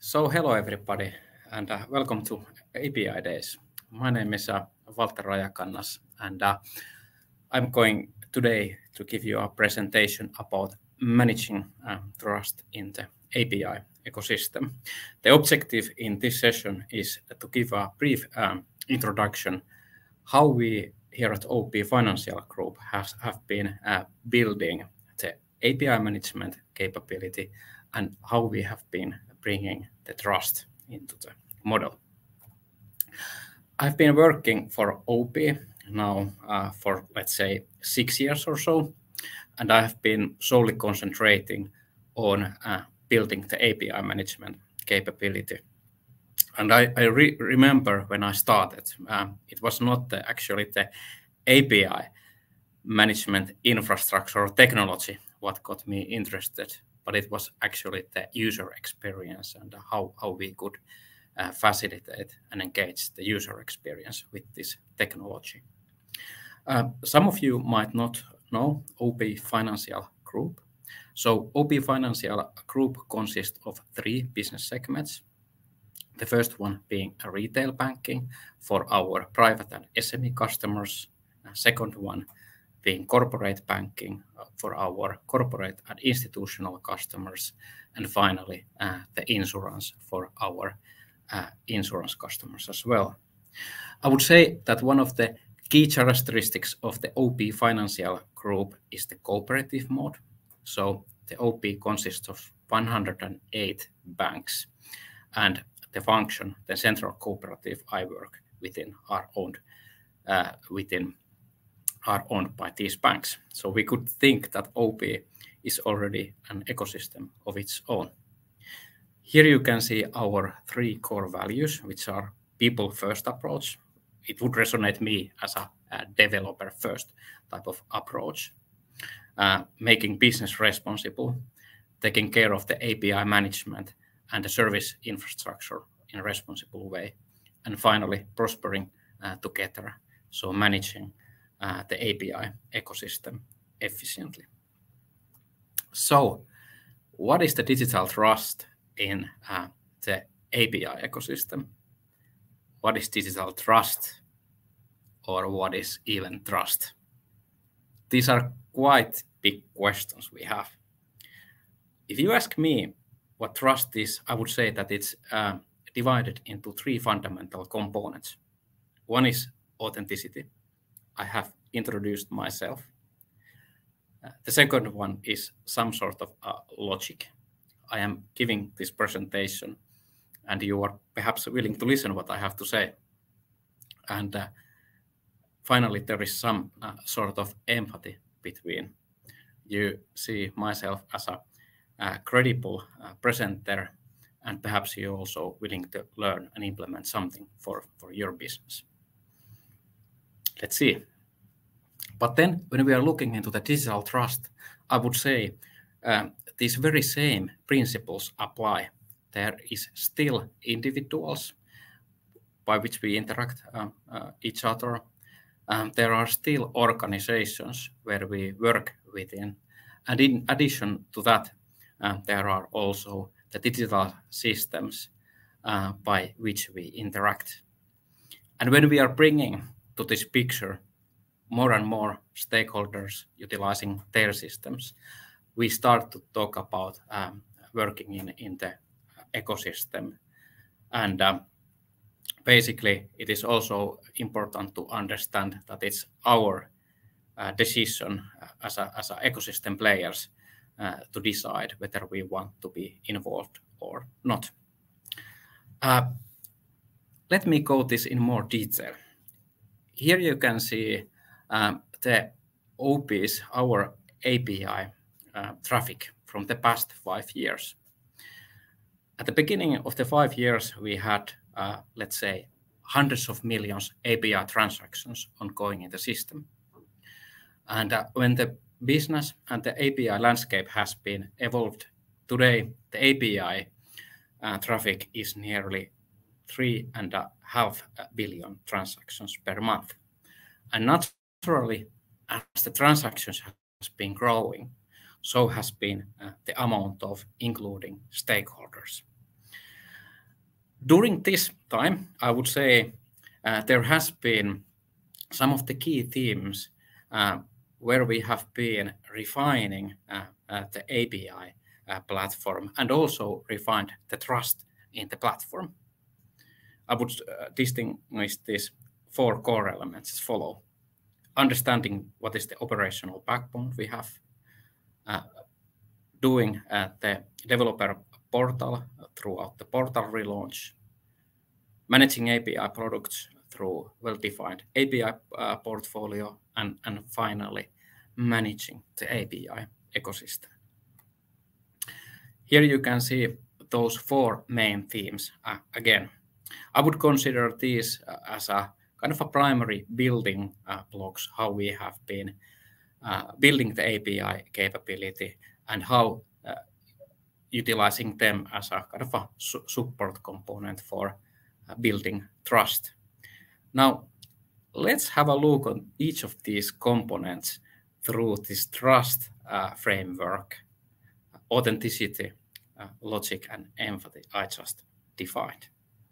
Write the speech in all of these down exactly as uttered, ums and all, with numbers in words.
So hello everybody and uh, welcome to A P I Days. My name is uh, Valtter Rajakannas and uh, I'm going today to give you a presentation about managing uh, trust in the A P I ecosystem. The objective in this session is to give a brief um, introduction how we here at O P Financial Group has, have been uh, building the A P I management capability and how we have been bringing the trust into the model. I've been working for O P now uh, for, let's say, six years or so, and I have been solely concentrating on uh, building the A P I management capability. And I, I re remember when I started, um, it was not the, actually the A P I management infrastructure or technology what got me interested, but it was actually the user experience and how, how we could uh, facilitate and engage the user experience with this technology. Uh, some of you might not know O P Financial Group. So O P Financial Group consists of three business segments. The first one being a retail banking for our private and S M E customers. Uh, second one being corporate banking for our corporate and institutional customers. And finally, uh, the insurance for our uh, insurance customers as well. I would say that one of the key characteristics of the O P Financial Group is the cooperative mode. So the O P consists of one hundred eight banks, and the function, the central cooperative I work within, are owned uh, within are owned by these banks. So we could think that O P is already an ecosystem of its own. Here you can see our three core values, which are people first approach. It would resonate me as a, a developer first type of approach. Uh, making business responsible, taking care of the A P I management and the service infrastructure in a responsible way. And finally, prospering uh, together, so managing uh, the A P I ecosystem efficiently. So what is the digital trust in uh, the A P I ecosystem? What is digital trust, or what is even trust? These are quite big questions we have. If you ask me what trust is, I would say that it's uh, divided into three fundamental components. One is authenticity. I have introduced myself. Uh, the second one is some sort of uh, logic. I am giving this presentation and you are perhaps willing to listen what I have to say. And uh, finally, there is some uh, sort of empathy between. You see myself as a, a credible uh, presenter, and perhaps you're also willing to learn and implement something for, for your business. Let's see. But then when we are looking into the digital trust, I would say um, these very same principles apply. There is still individuals by which we interact uh, uh, each other. Um, there are still organizations where we work within. And in addition to that, uh, there are also the digital systems uh, by which we interact. And when we are bringing to this picture more and more stakeholders utilizing their systems, we start to talk about um, working in, in the ecosystem. And um, basically, it is also important to understand that it's our uh, decision as a, as a ecosystem players uh, to decide whether we want to be involved or not. Uh, let me go this in more detail. Here you can see um, the O P's, our A P I uh, traffic from the past five years. At the beginning of the five years, we had, uh, let's say, hundreds of millions A P I transactions ongoing in the system. And uh, when the business and the A P I landscape has been evolved, today the A P I uh, traffic is nearly three and a half billion transactions per month. And naturally, as the transactions has been growing, so has been uh, the amount of including stakeholders. During this time, I would say uh, there has been some of the key themes uh, where we have been refining uh, uh, the A P I uh, platform and also refined the trust in the platform. I would uh, distinguish these four core elements as follow. Understanding what is the operational backbone we have, uh, doing uh, the developer portal throughout the portal relaunch, managing A P I products through well-defined A P I uh, portfolio, and, and finally, managing the A P I ecosystem. Here you can see those four main themes. Uh, again, I would consider these uh, as a kind of a primary building uh, blocks, how we have been uh, building the A P I capability and how uh, utilizing them as a kind of a su support component for uh, building trust. Now, let's have a look on each of these components through this trust uh, framework, authenticity, uh, logic, and empathy I just defined.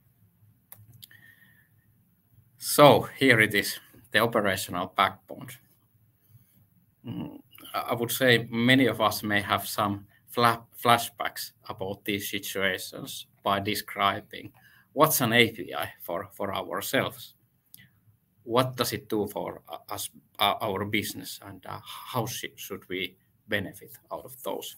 So here it is, the operational backbone. Mm, I would say many of us may have some flashbacks about these situations by describing what's an A P I for, for ourselves. What does it do for us, our business, and uh, how should we benefit out of those?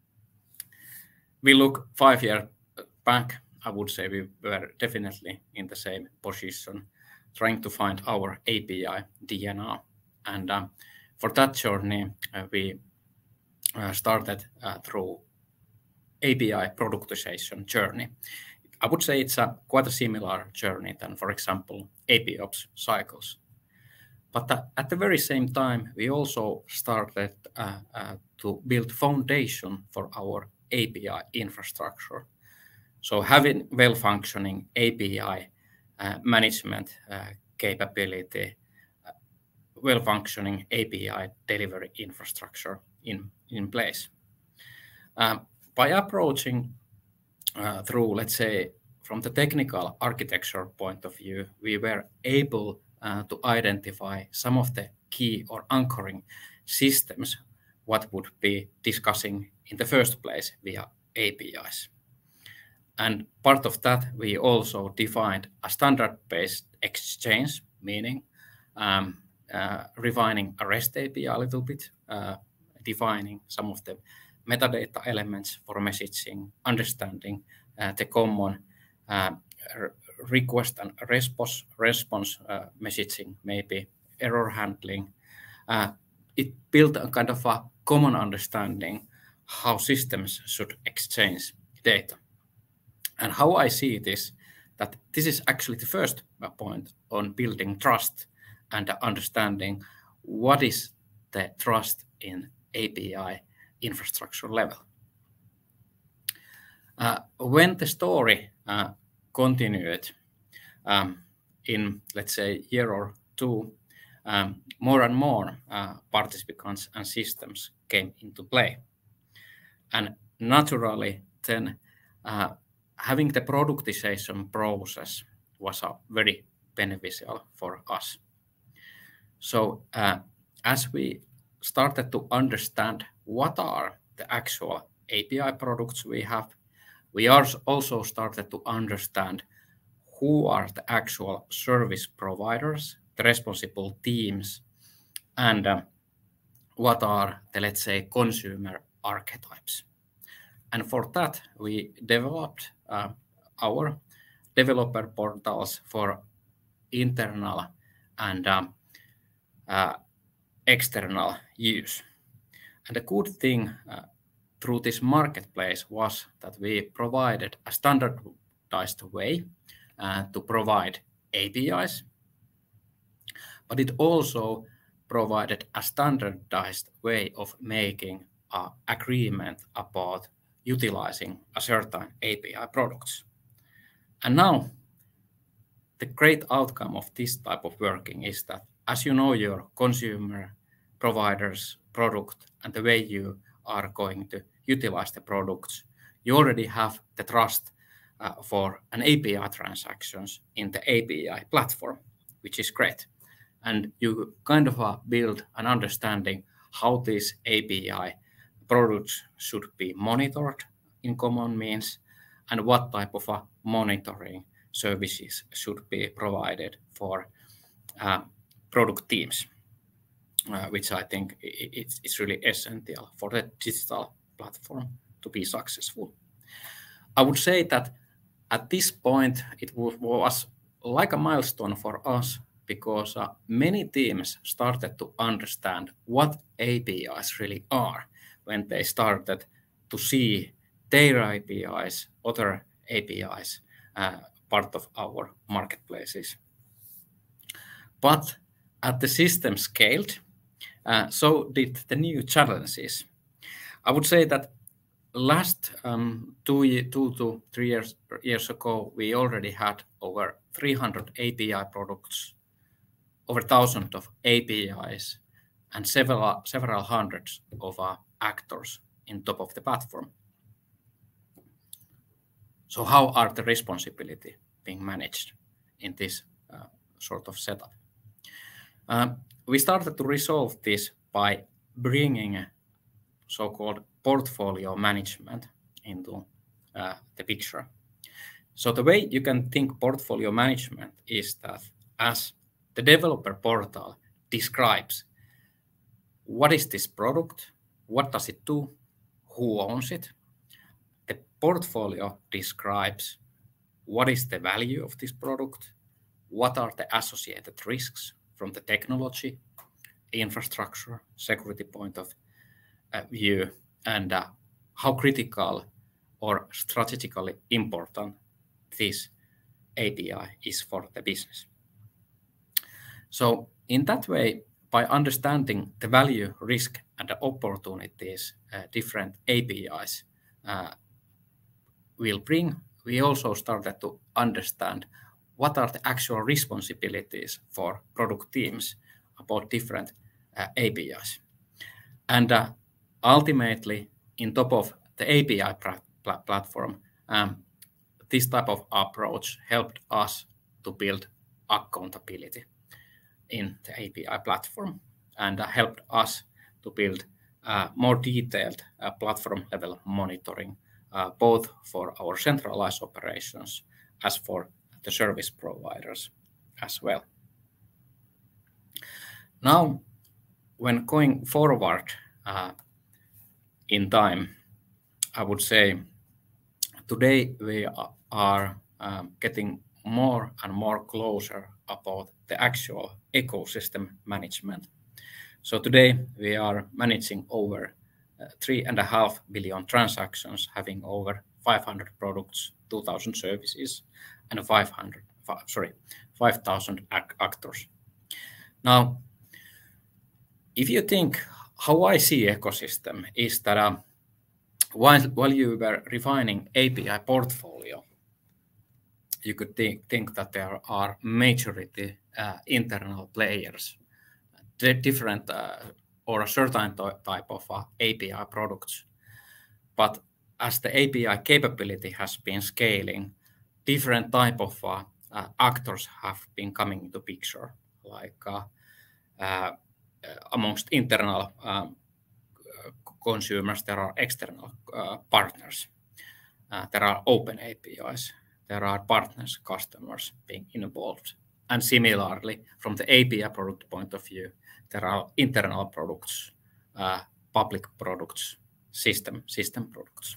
We look five years back, I would say we were definitely in the same position, trying to find our A P I D N A. And um, for that journey, uh, we uh, started uh, through A P I productization journey. I would say it's a quite a similar journey than, for example, A P Ops cycles. But uh, at the very same time, we also started uh, uh, to build foundation for our A P I infrastructure. So having well-functioning A P I uh, management uh, capability, uh, well-functioning A P I delivery infrastructure in, in place. Um, by approaching uh, through, let's say, from the technical architecture point of view, we were able uh, to identify some of the key or anchoring systems what would be discussing in the first place via A P Is. And part of that, we also defined a standard-based exchange, meaning um, uh, refining a REST A P I a little bit, uh, defining some of the metadata elements for messaging, understanding uh, the common uh, request and response, response uh, messaging, maybe error handling. Uh, it built a kind of a common understanding how systems should exchange data. And how I see this, that this is actually the first point on building trust and understanding what is the trust in A P I infrastructure level. Uh, when the story uh, continued um, in, let's say, year or two, um, more and more uh, participants and systems came into play. And naturally, then uh, having the productization process was uh, very beneficial for us. So uh, as we started to understand what are the actual A P I products we have, we also started to understand who are the actual service providers, the responsible teams, and uh, what are the, let's say, consumer archetypes. And for that, we developed uh, our developer portals for internal and um, uh, external use. And the good thing uh, through this marketplace was that we provided a standardized way uh, to provide A P Is, but it also provided a standardized way of making an agreement about utilizing a certain A P I products. And now, the great outcome of this type of working is that as you know your consumer, providers, product, and the way you are going to utilize the products, you already have the trust uh, for an A P I transactions in the A P I platform, which is great. And you kind of uh, build an understanding how these A P I products should be monitored in common means, and what type of uh, monitoring services should be provided for uh, product teams, uh, which I think it's, it's really essential for the digital platform to be successful. I would say that at this point, it was like a milestone for us, because uh, many teams started to understand what A P Is really are when they started to see their A P Is, other A P Is, uh, part of our marketplaces. But as the system scaled, uh, so did the new challenges. I would say that last um, two, two to three years, years ago, we already had over three hundred A P I products, over thousands of A P Is, and several, several hundreds of uh, actors in top of the platform. So how are the responsibility being managed in this uh, sort of setup? Um, we started to resolve this by bringing a so-called portfolio management into uh, the picture. So the way you can think portfolio management is that as the developer portal describes what is this product, what does it do, who owns it, the portfolio describes what is the value of this product, what are the associated risks from the technology, infrastructure, security point of uh, view, and uh, how critical or strategically important this A P I is for the business. So in that way, by understanding the value, risk, and the opportunities uh, different A P Is uh, will bring, we also started to understand what are the actual responsibilities for product teams about different uh, A P Is. And uh, ultimately, in top of the A P I pl- platform, um, this type of approach helped us to build accountability in the A P I platform, and uh, helped us to build uh, more detailed uh, platform level monitoring, uh, both for our centralized operations as for the service providers as well. Now, when going forward uh, in time, I would say today we are um, getting more and more closer about the actual ecosystem management. So today we are managing over uh, three and a half billion transactions, having over five hundred products, two thousand services, and five hundred, sorry, five thousand actors. Now, if you think how I see ecosystem is that uh, while, while you were refining A P I portfolio, you could think, think that there are majority uh, internal players, the different uh, or a certain type of uh, A P I products. But as the A P I capability has been scaling, different type of uh, uh, actors have been coming into picture, like uh, uh, amongst internal um, consumers, there are external uh, partners. Uh, there are open A P Is. There are partners, customers being involved. And similarly, from the A P I product point of view, there are internal products, uh, public products, system, system products.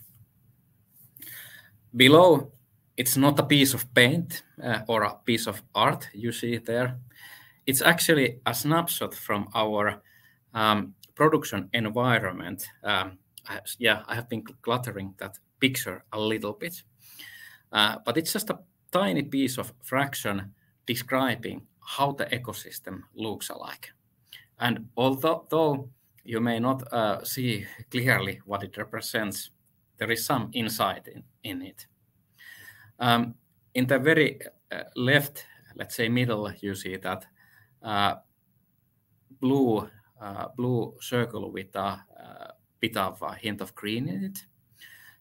Below, it's not a piece of paint uh, or a piece of art you see there. It's actually a snapshot from our um, production environment. Um, I, yeah, I have been cluttering that picture a little bit, uh, but it's just a tiny piece of fraction describing how the ecosystem looks like. And although though you may not uh, see clearly what it represents, there is some insight in, in it. Um, in the very uh, left, let's say middle, you see that uh, blue uh, blue circle with a uh, bit of a hint of green in it.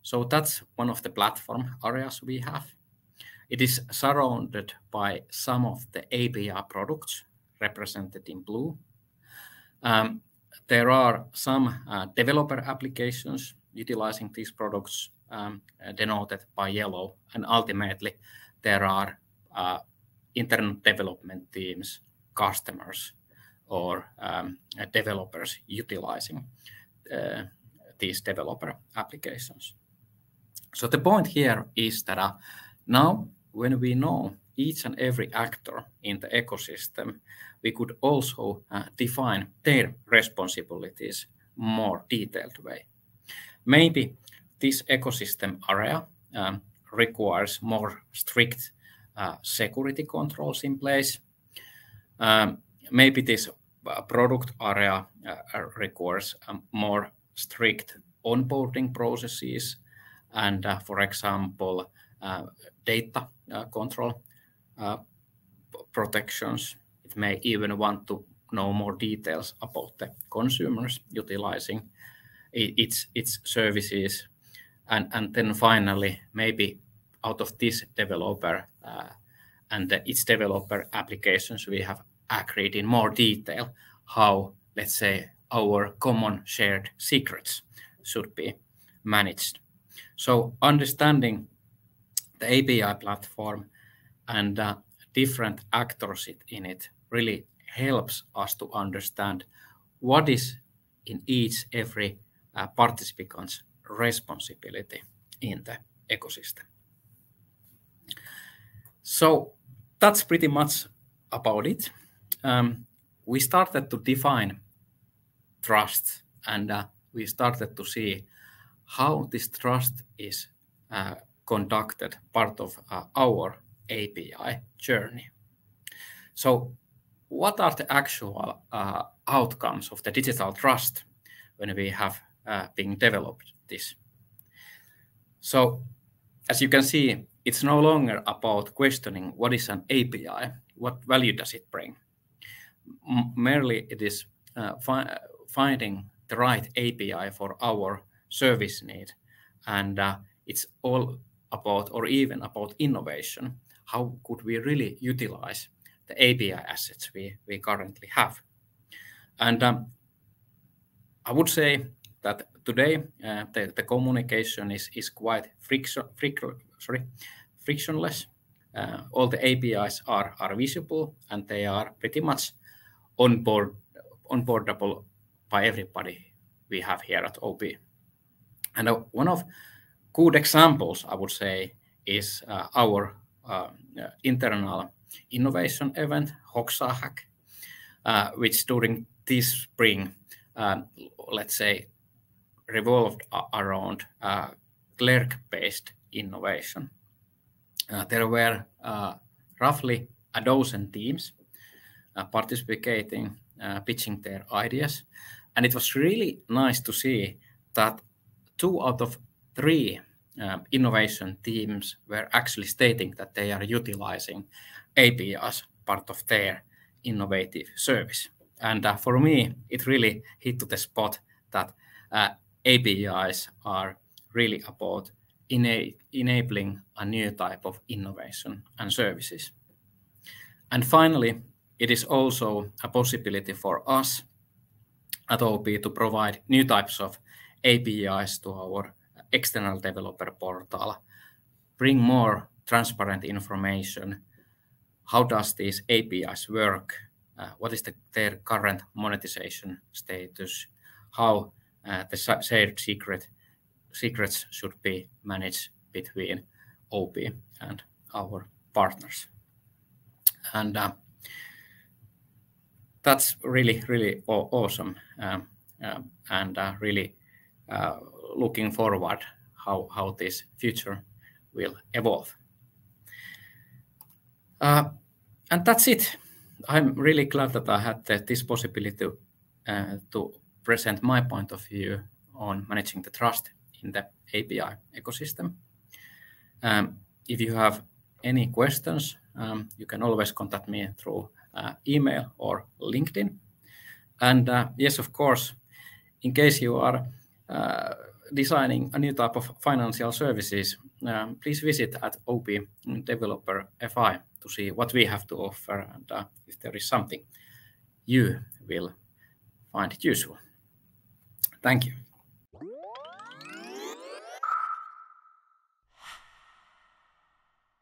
So that's one of the platform areas we have. It is surrounded by some of the A P I products represented in blue. Um, there are some uh, developer applications utilizing these products um, denoted by yellow, and ultimately there are uh, internal development teams, customers, or um, developers utilizing uh, these developer applications. So the point here is that uh, now when we know each and every actor in the ecosystem, we could also uh, define their responsibilities more detailed way. Maybe this ecosystem area um, requires more strict uh, security controls in place. Um, maybe this uh, product area uh, requires um, more strict onboarding processes and, uh, for example, uh, data uh, control uh, protections. It may even want to know more details about the consumers utilizing its, its services. And, and then finally, maybe out of this developer uh, and the, its developer applications, we have agreed in more detail how, let's say, our common shared secrets should be managed. So understanding the A P I platform and uh, different actors in it really helps us to understand what is in each every uh, participant's responsibility in the ecosystem. So that's pretty much about it. Um, we started to define trust, and uh, we started to see how this trust is uh, conducted, part of uh, our A P I journey. So what are the actual uh, outcomes of the digital trust when we have uh, been developed this? So as you can see, it's no longer about questioning what is an A P I, what value does it bring. M merely it is uh, fi finding the right A P I for our service need, and uh, it's all about, or even about, innovation. How could we really utilize the A P I assets we, we currently have? And um, I would say that today uh, the, the communication is, is quite friction, friction, sorry, frictionless. Uh, all the A P Is are, are visible, and they are pretty much onboard, onboardable by everybody we have here at O P. And uh, one of good examples, I would say, is uh, our uh, internal innovation event, Hoxa Hack, uh, which during this spring, um, let's say, revolved around uh, clerk-based innovation. Uh, there were uh, roughly a dozen teams uh, participating, uh, pitching their ideas, and it was really nice to see that two out of three um, innovation teams were actually stating that they are utilizing A P Is part of their innovative service. And uh, for me, it really hit to the spot that uh, A P Is are really about ena enabling a new type of innovation and services. And finally, it is also a possibility for us at O P to provide new types of A P Is to our external developer portal, bring more transparent information. How does these A P Is work? Uh, what is the, their current monetization status? How uh, the shared secret, secrets should be managed between O P and our partners. And uh, that's really, really awesome, um, uh, and uh, really uh, looking forward how, how this future will evolve. Uh, and that's it. I'm really glad that I had the, this possibility to, uh, to present my point of view on managing the trust in the A P I ecosystem. Um, if you have any questions, um, you can always contact me through uh, email or LinkedIn. And uh, yes, of course, in case you are uh, designing a new type of financial services, um, please visit at O P Developer F I to see what we have to offer and uh, if there is something you will find useful. Thank you.